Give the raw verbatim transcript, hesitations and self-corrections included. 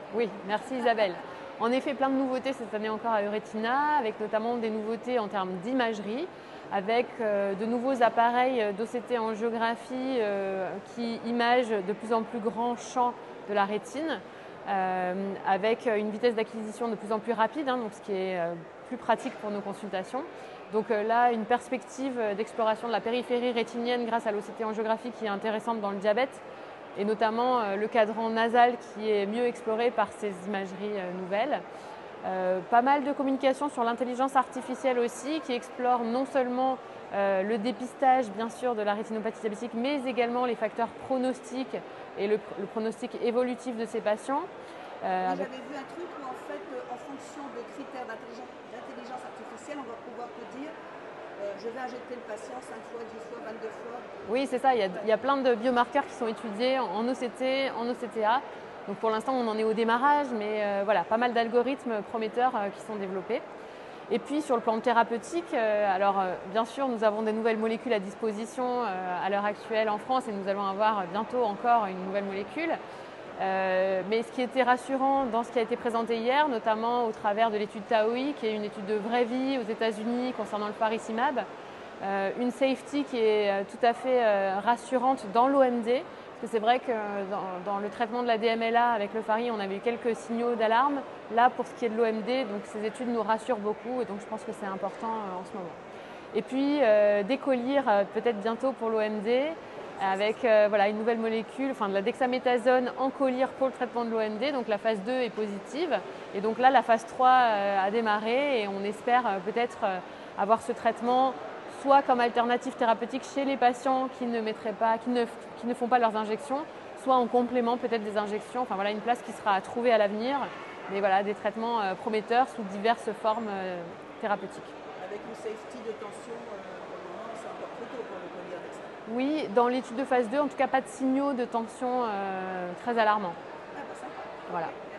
Oui, merci Isabelle. En effet, plein de nouveautés cette année encore à Euretina, avec notamment des nouveautés en termes d'imagerie, avec euh, de nouveaux appareils d'O C T angiographie euh, qui imagent de plus en plus grands champs de la rétine, euh, avec une vitesse d'acquisition de plus en plus rapide, hein, donc ce qui est euh, plus pratique pour nos consultations. Donc euh, là, une perspective d'exploration de la périphérie rétinienne grâce à l'O C T angiographie qui est intéressante dans le diabète, et notamment euh, le cadran nasal qui est mieux exploré par ces imageries euh, nouvelles. Euh, pas mal de communication sur l'intelligence artificielle aussi, qui explore non seulement euh, le dépistage bien sûr de la rétinopathie diabétique, mais également les facteurs pronostiques et le, le pronostic évolutif de ces patients. Euh, oui, avec... j'avais vu un truc où en fait, euh, en fonction de critères d'intelligence artificielle, on va pouvoir te dire euh, je vais injecter le patient cinq fois, dix fois, vingt-deux fois. Oui, c'est ça, il y, a, il y a plein de biomarqueurs qui sont étudiés en O C T, en O C T A. Donc pour l'instant, on en est au démarrage, mais euh, voilà, pas mal d'algorithmes prometteurs euh, qui sont développés. Et puis sur le plan thérapeutique, euh, alors euh, bien sûr, nous avons des nouvelles molécules à disposition euh, à l'heure actuelle en France et nous allons avoir bientôt encore une nouvelle molécule. Euh, mais ce qui était rassurant dans ce qui a été présenté hier, notamment au travers de l'étude TAOI, qui est une étude de vraie vie aux États-Unis concernant le faricimab, euh, une safety qui est euh, tout à fait euh, rassurante dans l'O M D, parce que c'est vrai que dans, dans le traitement de la D M L A avec le Fari, on avait eu quelques signaux d'alarme. Là, pour ce qui est de l'O M D, donc ces études nous rassurent beaucoup et donc je pense que c'est important euh, en ce moment. Et puis, euh, décolir euh, peut-être bientôt pour l'O M D, avec euh, voilà, une nouvelle molécule, enfin de la dexaméthasone en collyre pour le traitement de l'O M D. Donc la phase deux est positive. Et donc là, la phase trois euh, a démarré et on espère euh, peut-être euh, avoir ce traitement soit comme alternative thérapeutique chez les patients qui ne, mettraient pas, qui ne, qui ne font pas leurs injections, soit en complément peut-être des injections. Enfin voilà, une place qui sera à trouver à l'avenir. Mais voilà, des traitements euh, prometteurs sous diverses formes euh, thérapeutiques. Avec une safety de tension, euh, pour le moment, c'est encore trop tôt pour le collier avec ça. Oui, dans l'étude de phase deux, en tout cas, pas de signaux de tension euh, très alarmants. Ah, bah ça. Voilà.